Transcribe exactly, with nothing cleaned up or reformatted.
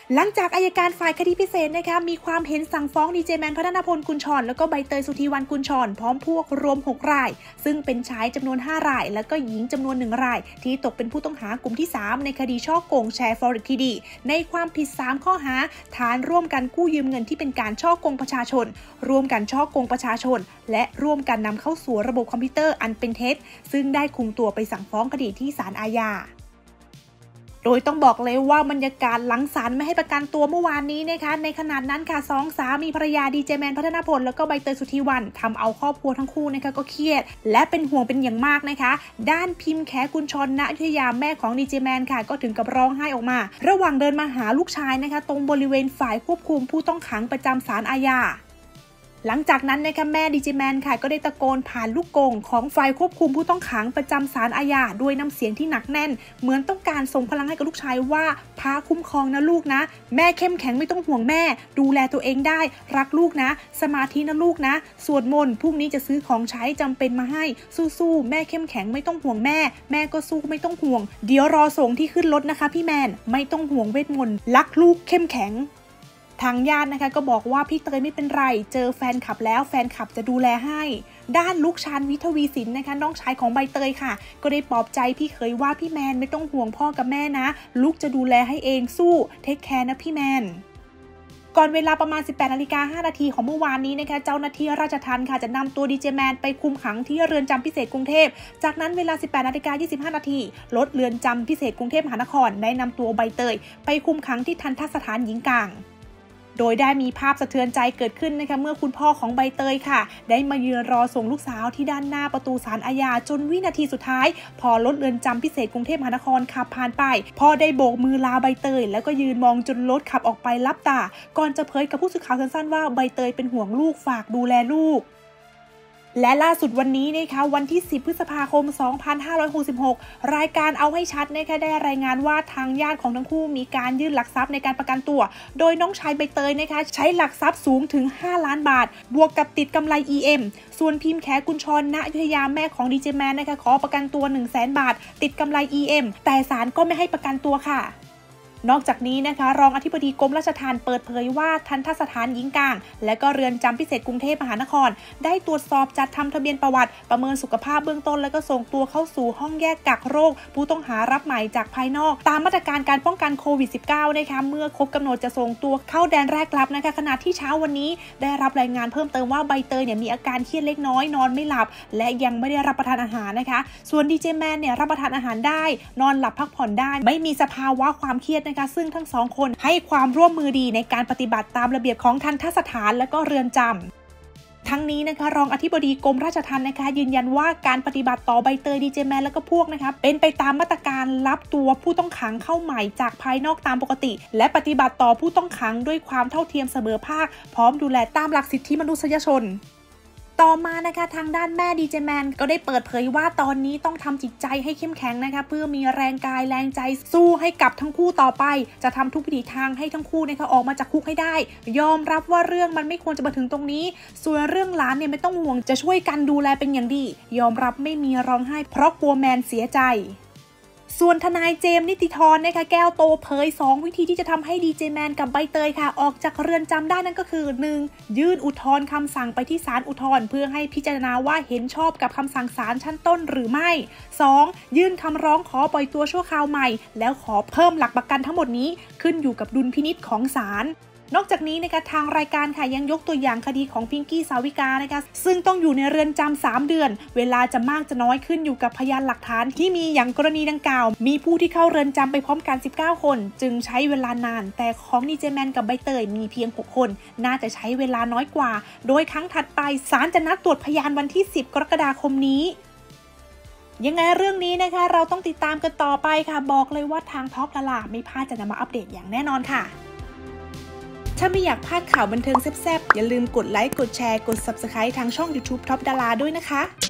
หลังจากอัยการฝ่ายคดีพิเศษนะคะมีความเห็นสั่งฟ้องดีเจแมนพัฒนพลกุลชรแล้วก็ใบเตยสุธีวรรณกุลชรพร้อมพวกรวมหกรายซึ่งเป็นชายจำนวนห้ารายแล้วก็หญิงจำนวนหนึ่งรายที่ตกเป็นผู้ต้องหากลุ่มที่สามในคดีฉ้อโกงแชร์ฟอเร็กซ์ทีดีในความผิดสามข้อหาฐานร่วมกันกู้ยืมเงินที่เป็นการฉ้อโกงประชาชนร่วมกันฉ้อโกงประชาชนและร่วมกันนำเข้าสู่ระบบคอมพิวเตอร์อันเป็นเท็จซึ่งได้คุมตัวไปสั่งฟ้องคดีที่ศาลอาญาโดยต้องบอกเลยว่าบรรยากาศหลังศาลไม่ให้ประกันตัวเมื่อวานนี้นะคะในขณะนั้นค่ะสองสามีภรรยาดีเจแมนพัฒนพลแล้วก็ใบเตยสุธีวรรณทำเอาครอบครัวทั้งคู่นะคะก็เครียดและเป็นห่วงเป็นอย่างมากนะคะด้านพิมพ์แขกุลชรณอยุธยาแม่ของดีเจแมนค่ะก็ถึงกับร้องไห้ออกมาระหว่างเดินมาหาลูกชายนะคะตรงบริเวณฝ่ายควบคุมผู้ต้องขังประจำศาลอาญาหลังจากนั้นนะคะแม่ดีเจแมนค่ะก็ได้ตะโกนผ่านลูกกงของฝ่ายควบคุมผู้ต้องขังประจำศาลอาญาด้วยน้ำเสียงที่หนักแน่นเหมือนต้องการส่งพลังให้กับลูกชายว่าพาคุ้มครองนะลูกนะแม่เข้มแข็งไม่ต้องห่วงแม่ดูแลตัวเองได้รักลูกนะสมาธินะลูกนะสวดมนต์พรุ่งนี้จะซื้อของใช้จำเป็นมาให้สู้ๆแม่เข้มแข็งไม่ต้องห่วงแม่แม่ก็สู้ไม่ต้องห่วงเดี๋ยวรอส่งที่ขึ้นรถนะคะพี่แมนไม่ต้องห่วงเวทมนต์รักลูกเข้มแข็งทางญาตินะคะก็บอกว่าพี่เตยไม่เป็นไรเจอแฟนคลับแล้วแฟนคลับจะดูแลให้ด้านลูกชานวิทวีสินนะคะน้องชายของใบเตยค่ะก็ได้ปลอบใจพี่เขยว่าพี่แมนไม่ต้องห่วงพ่อกับแม่นะลูกจะดูแลให้เองสู้เทคแคร์นะพี่แมนก่อนเวลาประมาณ สิบแปดนาฬิกาห้านาทีของเมื่อวานนี้นะคะเจ้าหน้าที่ราชทัณฑ์ค่ะจะนำตัวดีเจแมนไปคุมขังที่เรือนจำพิเศษกรุงเทพจากนั้นเวลา สิบแปดนาฬิกายี่สิบห้านาทีรถเรือนจำพิเศษกรุงเทพมหานครได้นำตัวใบเตยไปคุมขังที่ทัณฑสถานหญิงกลางโดยได้มีภาพสะเทือนใจเกิดขึ้นนะคะเมื่อคุณพ่อของใบเตยค่ะได้มายืนรอส่งลูกสาวที่ด้านหน้าประตูศาลอาญาจนวินาทีสุดท้ายพอรถเรือนจำพิเศษกรุงเทพมหานครขับผ่านไปพ่อได้โบกมือลาใบเตยแล้วก็ยืนมองจนรถขับออกไปลับตาก่อนจะเผยกับผู้สื่อข่าวสั้นๆว่าใบเตยเป็นห่วงลูกฝากดูแลลูกและล่าสุดวันนี้นะคะวันที่สิบพฤษภาคมสองพันห้าร้อยหกสิบหกรายการเอาให้ชัดนะคะได้รายงานว่าทางญาติของทั้งคู่มีการยื่นหลักทรัพย์ในการประกันตัวโดยน้องชายใบเตยนะคะใช้หลักทรัพย์สูงถึงห้าล้านบาทบวกกับติดกำไร อี เอ็ม ส่วนพิมพ์แขกุลชรณอยุธยาแม่ของดีเจแมนนะคะขอประกันตัว หนึ่งแสน บาทติดกำไร อี เอ็ม แต่ศาลก็ไม่ให้ประกันตัวค่ะนอกจากนี้นะคะรองอธิบดีกรมราชทัณฑ์เปิดเผยว่าทัณฑสถานหญิงกลางและก็เรือนจำพิเศษกรุงเทพมหานครได้ตรวจสอบจัดทำทะเบียนประวัติประเมินสุขภาพเบื้องต้นและก็ส่งตัวเข้าสู่ห้องแยกกักโรคผู้ต้องหารับใหม่จากภายนอกตามมาตรการการป้องกันโควิด สิบเก้า นะคะเมื่อครบกำหนดจะส่งตัวเข้าแดนแรกรับนะคะขณะที่เช้าวันนี้ได้รับรายงานเพิ่มเติมว่าใบเตยเนี่ยมีอาการเครียดเล็กน้อยนอนไม่หลับและยังไม่ได้รับประทานอาหารนะคะส่วนดีเจแมนเนี่ยรับประทานอาหารได้นอนหลับพักผ่อนได้ไม่มีสภาวะความเครียดนะคะซึ่งทั้งสองคนให้ความร่วมมือดีในการปฏิบัติตามระเบียบของทัณฑสถานและก็เรือนจำทั้งนี้นะคะรองอธิบดีกรมราชทัณฑ์นะคะยืนยันว่าการปฏิบัติต่อใบเตยดีเจแมนและก็พวกนะคะเป็นไปตามมาตรการรับตัวผู้ต้องขังเข้าใหม่จากภายนอกตามปกติและปฏิบัติต่อผู้ต้องขังด้วยความเท่าเทียมเสมอภาคพร้อมดูแลตามหลักสิทธิมนุษยชนต่อมานะคะทางด้านแม่ดีเจแมนก็ได้เปิดเผยว่าตอนนี้ต้องทำจิตใจให้เข้มแข็งนะคะเพื่อมีแรงกายแรงใจสู้ให้กับทั้งคู่ต่อไปจะทำทุกวิถีทางให้ทั้งคู่นะคะออกมาจากคุกให้ได้ยอมรับว่าเรื่องมันไม่ควรจะมาถึงตรงนี้ส่วนเรื่องหลานเนี่ยไม่ต้องห่วงจะช่วยกันดูแลเป็นอย่างดียอมรับไม่มีร้องไห้เพราะกลัวแมนเสียใจส่วนทนายเจมส์นิติธรนะคะแก้วโตเผยสองวิธีที่จะทำให้ดีเจแมนกับใบเตยค่ะออกจากเรือนจำได้นั่นก็คือ หนึ่ง ยื่นอุทธรณ์คำสั่งไปที่ศาลอุทธรณ์เพื่อให้พิจารณาว่าเห็นชอบกับคำสั่งศาลชั้นต้นหรือไม่ สอง ยื่นคำร้องขอปล่อยตัวชั่วคราวใหม่แล้วขอเพิ่มหลักประกันทั้งหมดนี้ขึ้นอยู่กับดุลพินิจของศาลนอกจากนี้นะคะทางรายการค่ะยังยกตัวอย่างคดีของพิงกี้สาวิกานะคะซึ่งต้องอยู่ในเรือนจำสามเดือนเวลาจะมากจะน้อยขึ้นอยู่กับพยานหลักฐานที่มีอย่างกรณีดังกล่าวมีผู้ที่เข้าเรือนจำไปพร้อมกันสิบเก้าคนจึงใช้เวลานานแต่ของดีเจแมนกับใบเตยมีเพียงหกคนน่าจะใช้เวลาน้อยกว่าโดยครั้งถัดไปศาลจะนัดตรวจพยานวันที่สิบกรกฎาคมนี้ยังไงเรื่องนี้นะคะเราต้องติดตามกันต่อไปค่ะบอกเลยว่าทางท็อปดาราไม่พลาดจะนำมาอัปเดตอย่างแน่นอนค่ะถ้าไม่อยากพลาดข่าวบันเทิงแซ่บๆอย่าลืมกดไลค์กดแชร์กด ซับสไครบ์ ทางช่อง ยูทูบ ท็อปดาราด้วยนะคะ